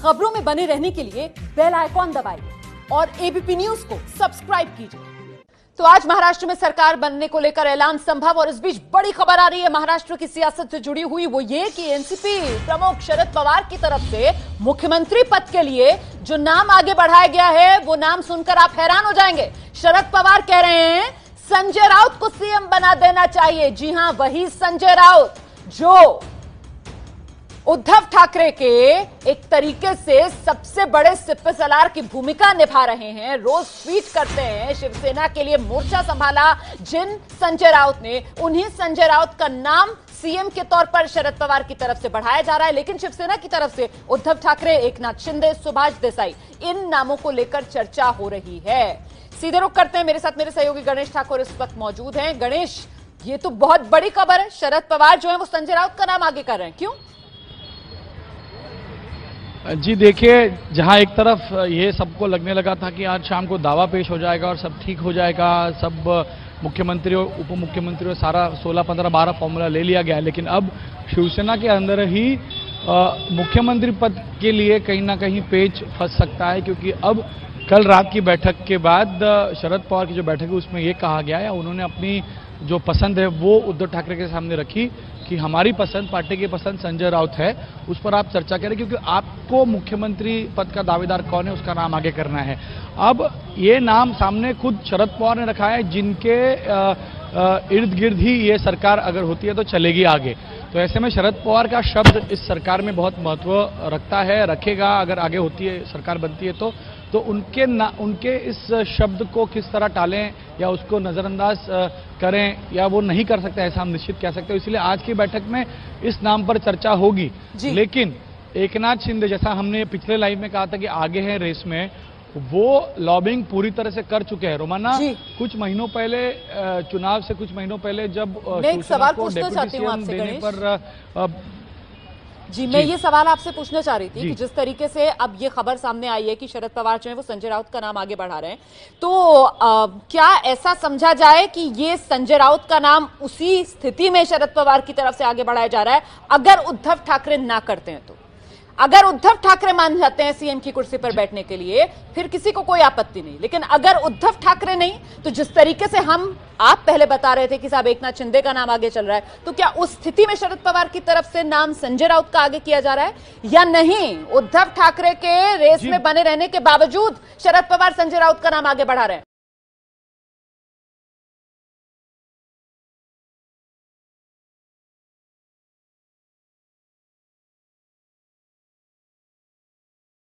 खबरों में बने रहने के लिए बेल आइकॉन दबाइए और एबीपी न्यूज को सब्सक्राइब कीजिए। तो आज महाराष्ट्र में सरकार बनने को लेकर ऐलान संभव, और इस बीच बड़ी खबर आ रही है महाराष्ट्र की सियासत से जुड़ी हुई, वो ये कि एनसीपी प्रमुख शरद पवार की तरफ से मुख्यमंत्री पद के लिए जो नाम आगे बढ़ाया गया है वो नाम सुनकर आप हैरान हो जाएंगे। शरद पवार कह रहे हैं संजय राउत को सीएम बना देना चाहिए। जी हां, वही संजय राउत जो उद्धव ठाकरे के एक तरीके से सबसे बड़े सिपहसालार की भूमिका निभा रहे हैं, रोज ट्वीट करते हैं, शिवसेना के लिए मोर्चा संभाला जिन संजय राउत ने, उन्हीं संजय राउत का नाम सीएम के तौर पर शरद पवार की तरफ से बढ़ाया जा रहा है। लेकिन शिवसेना की तरफ से उद्धव ठाकरे, एकनाथ शिंदे, सुभाष देसाई, इन नामों को लेकर चर्चा हो रही है। सीधे रुख करते हैं, मेरे साथ मेरे सहयोगी गणेश ठाकुर इस वक्त मौजूद हैं। गणेश, ये तो बहुत बड़ी खबर है, शरद पवार जो है वो संजय राउत का नाम आगे कर रहे हैं, क्यों? जी देखिए, जहां एक तरफ ये सबको लगने लगा था कि आज शाम को दावा पेश हो जाएगा और सब ठीक हो जाएगा, सब मुख्यमंत्री और उप मुख्यमंत्री और सारा 16, 15, 12 फॉर्मूला ले लिया गया है, लेकिन अब शिवसेना के अंदर ही मुख्यमंत्री पद के लिए कहीं ना कहीं पेच फंस सकता है, क्योंकि अब कल रात की बैठक के बाद शरद पवार की जो बैठक है उसमें ये कहा गया है, उन्होंने अपनी जो पसंद है वो उद्धव ठाकरे के सामने रखी कि हमारी पसंद, पार्टी की पसंद संजय राउत है, उस पर आप चर्चा करें, क्योंकि आपको मुख्यमंत्री पद का दावेदार कौन है उसका नाम आगे करना है। अब ये नाम सामने खुद शरद पवार ने रखा है, जिनके इर्द गिर्द ही ये सरकार अगर होती है तो चलेगी आगे। तो ऐसे में शरद पवार का शब्द इस सरकार में बहुत महत्व रखता है, रखेगा। अगर आगे होती है, सरकार बनती है तो उनके इस शब्द को किस तरह टालें या उसको नजरअंदाज करें या वो नहीं कर सकते, ऐसा हम निश्चित कह सकते हैं। इसलिए आज की बैठक में इस नाम पर चर्चा होगी। लेकिन एकनाथ शिंदे, जैसा हमने पिछले लाइव में कहा था कि आगे हैं रेस में, वो लॉबिंग पूरी तरह से कर चुके हैं। रोमाना, कुछ महीनों पहले, चुनाव से कुछ महीनों पहले जब मैं एक सवाल पूछना चाहती हूं आपसे देने पर मैं ये सवाल आपसे पूछना चाह रही थी कि जिस तरीके से अब ये खबर सामने आई है कि शरद पवार जो है वो संजय राउत का नाम आगे बढ़ा रहे हैं, तो क्या ऐसा समझा जाए कि ये संजय राउत का नाम उसी स्थिति में शरद पवार की तरफ से आगे बढ़ाया जा रहा है अगर उद्धव ठाकरे ना करते हैं? तो अगर उद्धव ठाकरे मान जाते हैं सीएम की कुर्सी पर बैठने के लिए, फिर किसी को कोई आपत्ति नहीं, लेकिन अगर उद्धव ठाकरे नहीं, तो जिस तरीके से आप पहले बता रहे थे कि साहब एकनाथ शिंदे का नाम आगे चल रहा है, तो क्या उस स्थिति में शरद पवार की तरफ से नाम संजय राउत का आगे किया जा रहा है या नहीं? उद्धव ठाकरे के रेस में बने रहने के बावजूद शरद पवार संजय राउत का नाम आगे बढ़ा रहे हैं।